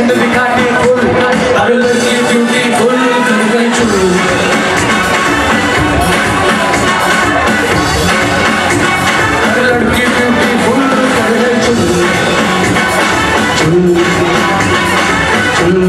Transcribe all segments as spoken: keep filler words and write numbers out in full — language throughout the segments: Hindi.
दिखाती फुल हर लड़की ब्यूटीफुल कर गई चुल हर लड़की ब्यूटीफुल कर गई चुल चुल चुल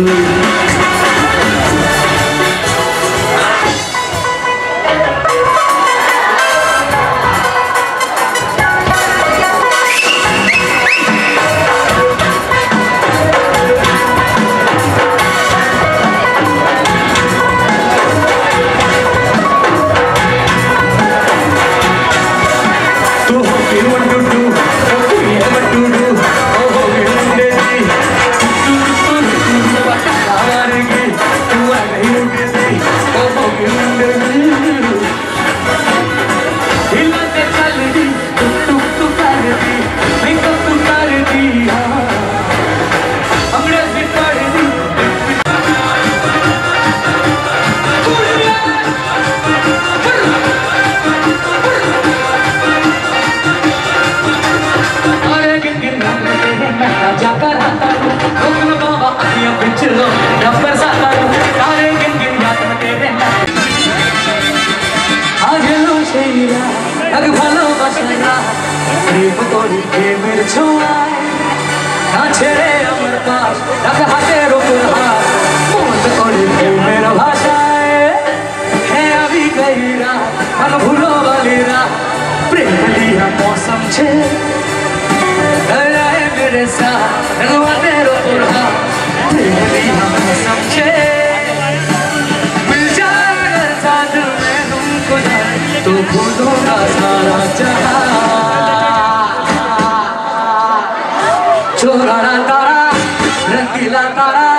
मौसम छे मेरे साथ मौसम छे मिल जाए साथ में तुमको तो भूलूंगा सारा जहां चोरा तारा रंगीला तारा